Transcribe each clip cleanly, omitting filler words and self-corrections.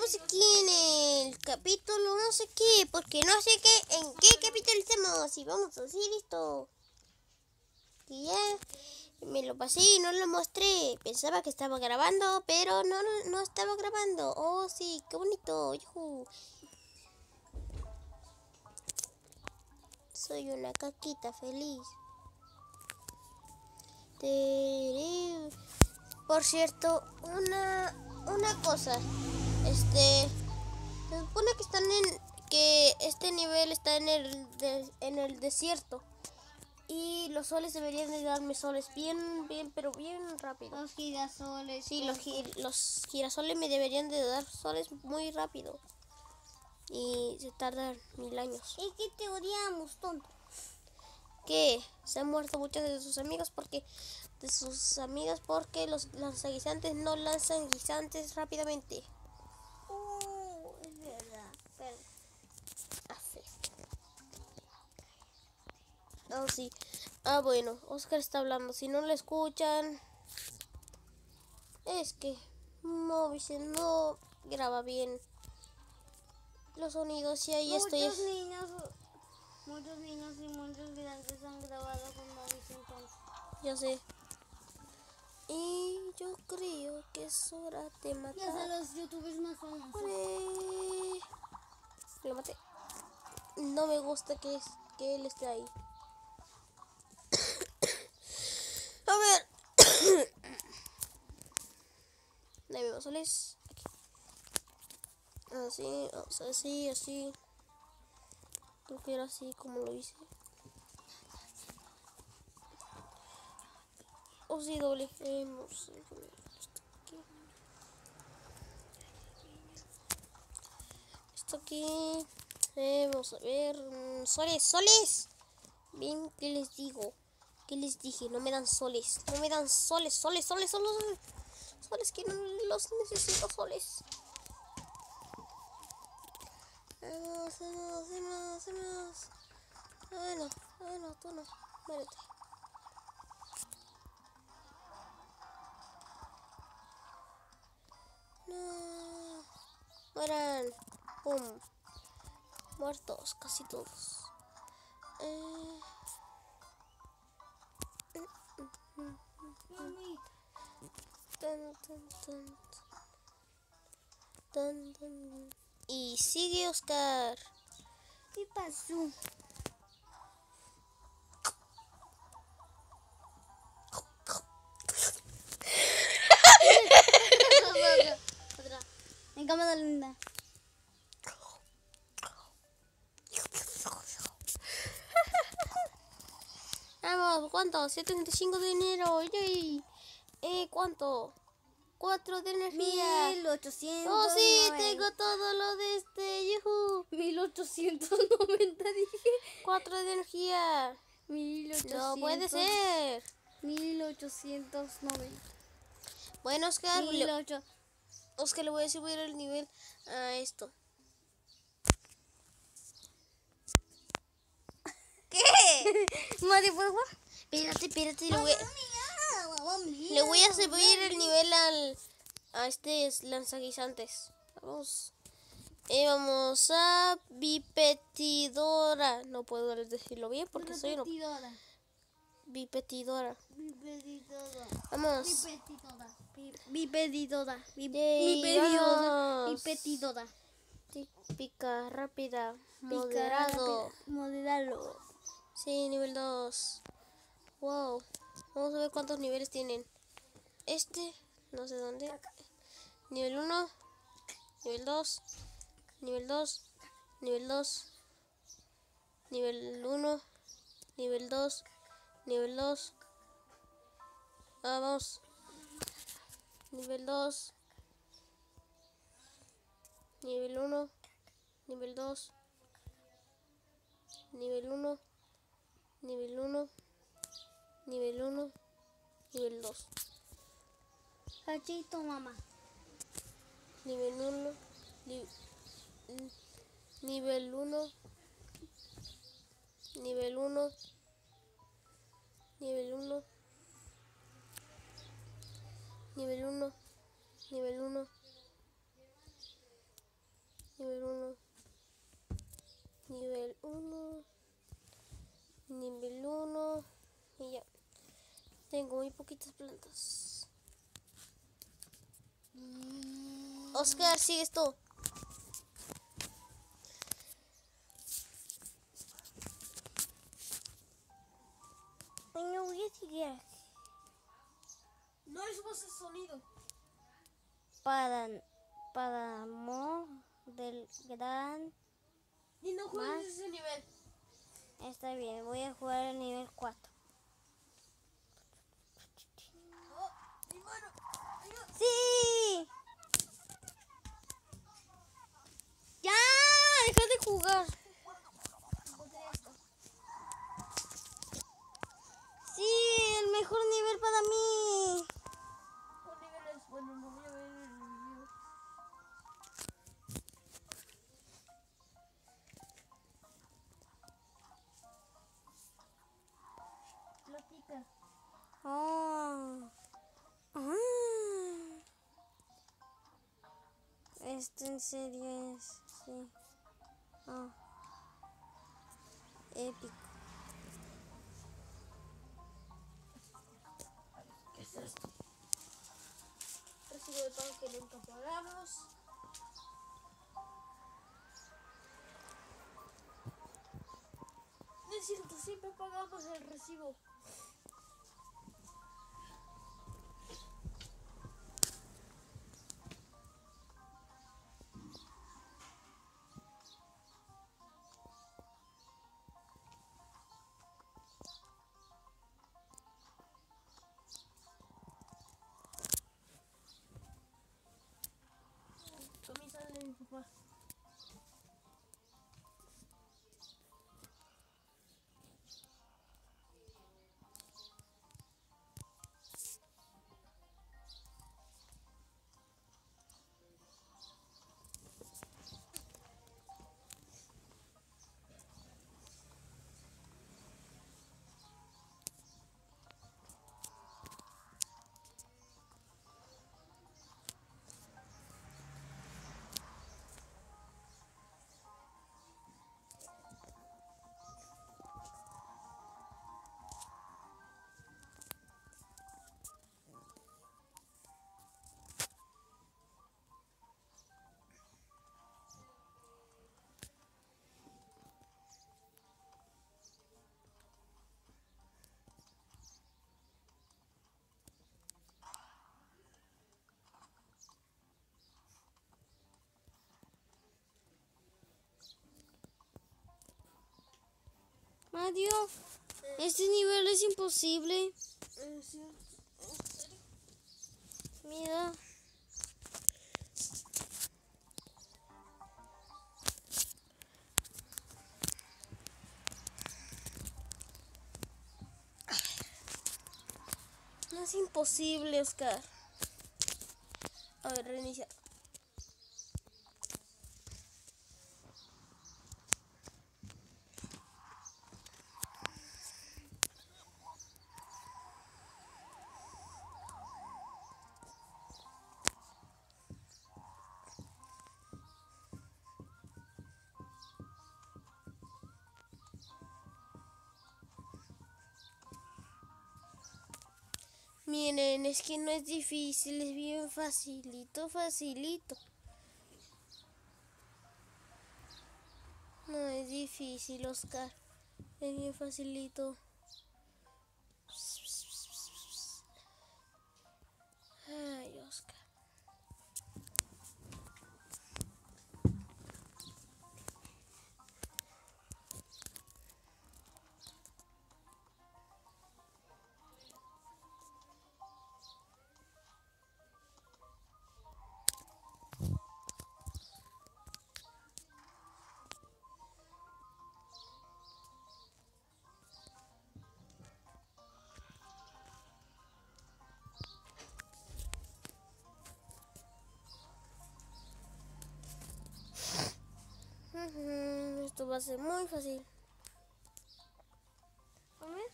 estamos aquí en el capítulo no sé qué, porque no sé qué, en qué capítulo estamos. Y vamos así, listo. Y ya me lo pasé y no lo mostré. Pensaba que estaba grabando, pero no estaba grabando. Oh, sí, qué bonito. ¡Yujú! Soy una caquita feliz. Por cierto, una cosa. Se supone que este nivel está en el desierto. Y los soles deberían de darme soles bien, pero bien rápido. Los girasoles. Sí, los girasoles me deberían de dar soles muy rápido. Y se tardan 1000 años. Es que te odiamos, tonto. Que se han muerto muchos de sus amigas porque los lanzaguisantes no lanzan guisantes rápidamente. Es verdad. Pero Oh, sí. Ah, bueno, Oscar está hablando. Si no le escuchan, es que Movistar no graba bien los sonidos y ahí estoy. Muchos niños y muchos grandes han grabado con Movistar entonces. Ya sé. Y yo creo que es hora de matar. Ya sé los youtubers más famosos. ¡Ore! Lo maté. No me gusta que él esté ahí. A ver. Ahí vemos soles. Así, así. Creo que era así como lo hice. Oh, sí, doble. Esto aquí. Vamos a ver. Soles. Bien, ¿qué les digo? ¿Qué les dije? No me dan soles. No me dan soles. Soles que no los necesito, soles. Vamos. No, tú no. Muérete. No. Mueran. Pum. Muertos, casi todos. Y sigue Oscar. ¿Qué pasó? Otra. En cámara linda. Vamos, ¿cuánto? 75 de dinero. Yay. ¿Cuánto? 4 de energía. 1800. Oh, sí, tengo todo lo de yuhu. 1890 dije. 4 de energía. 1800. No puede ser. 1890. Bueno, Oscar, 1800. Oscar, le voy a subir el nivel a esto. ¿Qué? Madre, ¿puedo jugar? Espérate, le voy a subir el nivel a este lanzaguisantes. Vamos a Bipetidora. No puedo decirlo bien porque soy una Bipetidora. Vamos. Bipetidora. Vamos. Típica, rápida, moderado. Moderado. Sí, nivel 2. Wow. Vamos a ver cuántos niveles tienen. No sé dónde. Nivel 1. Nivel 2. Nivel 2. Nivel 2. Nivel 1. Nivel 2. Nivel 2. Vamos. Nivel 2. Nivel 1. Nivel 2. Nivel 1. Nivel 1. Nivel 1. Nivel 2. Cachito, mamá. Nivel 1. Nivel 1. Nivel 1. Nivel 1. Nivel 1. Nivel 1. Nivel 1. Y ya. Tengo muy poquitas plantas. Oscar, sigues tú. No voy a seguir No es ese sonido. para amor del gran. Y no juegues Más. ese nivel. Está bien, voy a jugar el nivel 4. Oh, mi mano. Ayuda. ¡Sí! ¡Ya! ¡Deja de jugar! Encontré esto. ¡Sí! ¡El mejor nivel para mí! ¿Cuál nivel es? Bueno, no voy a ver el review. Platica. Oh. Ah. Esto en serio es, sí. Oh. Épico. ¿Qué es esto? Recibo de pago que nunca pagamos. No es cierto, siempre pagamos el recibo. Camisa de mi papá. Mario, este nivel es imposible. Sí. Mira. No es imposible, Oscar. A ver, reinicia. Miren, es que no es difícil, es bien facilito, facilito. No es difícil, Oscar. Es bien facilito. Ay, Oscar. Esto va a ser muy fácil. A ver.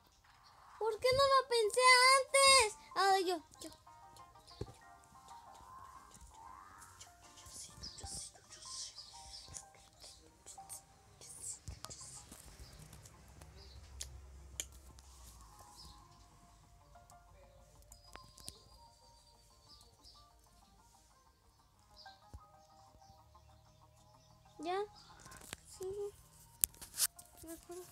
¿Por qué no lo pensé antes? Ah, yo. afuera.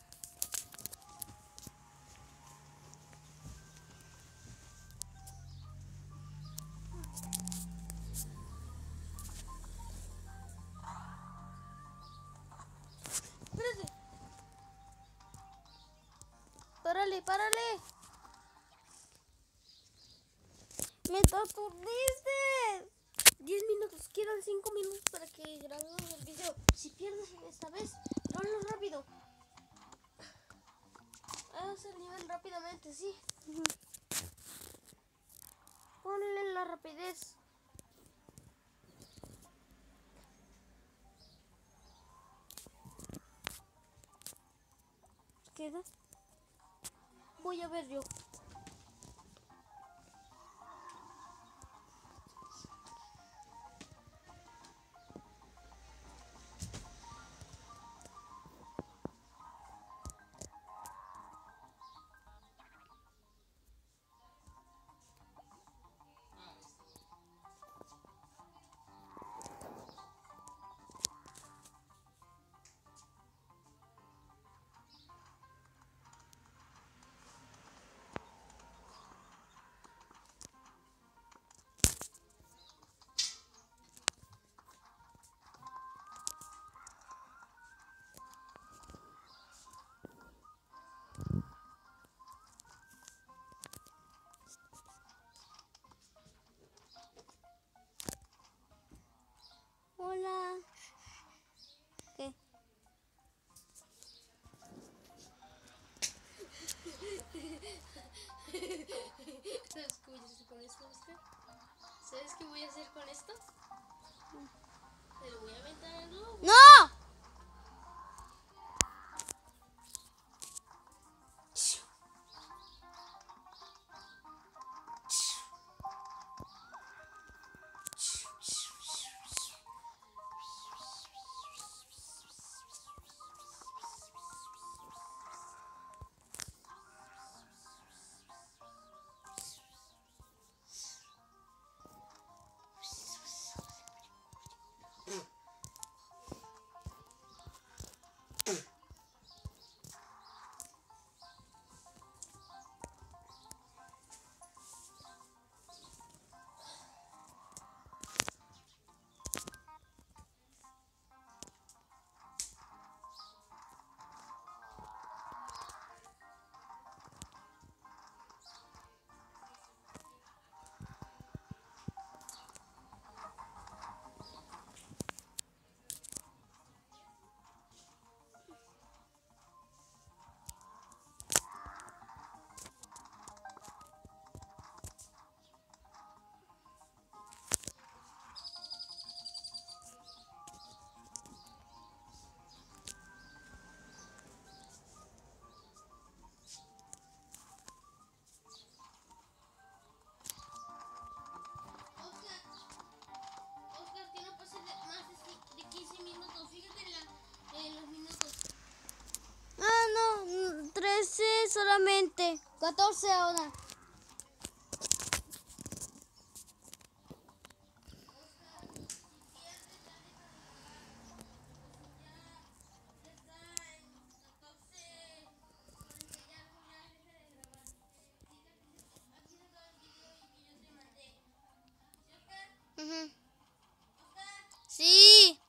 Espérate. Párale, párale. ¡Me aturdiste! 10 minutos, quedan 5 minutos para que grabemos el video. Si pierdes esta vez, ponlo rápido. Haz el nivel rápidamente, sí. Ponle la rapidez. ¿Queda? Voy a ver yo. Hola. ¿Qué? ¿Sabes qué voy a hacer con esto, Oscar? ¿Sabes qué voy a hacer con esto? Te lo voy a aventar al globo. ¡No! Oscar, que no pase más de 15 minutos. Fíjate en los minutos. Ah, no, 13 solamente. 14 ahora. Ujú. Sí.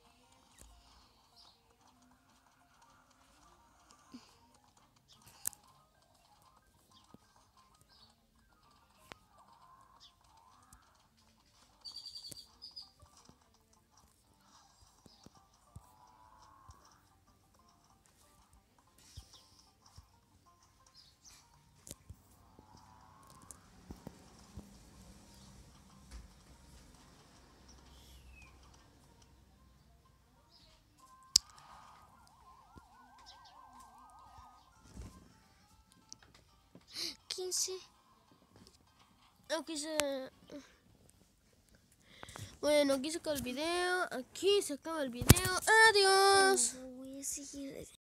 Aquí se... Bueno, aquí se acaba el video. Aquí se acaba el video. Adiós. No voy a seguir.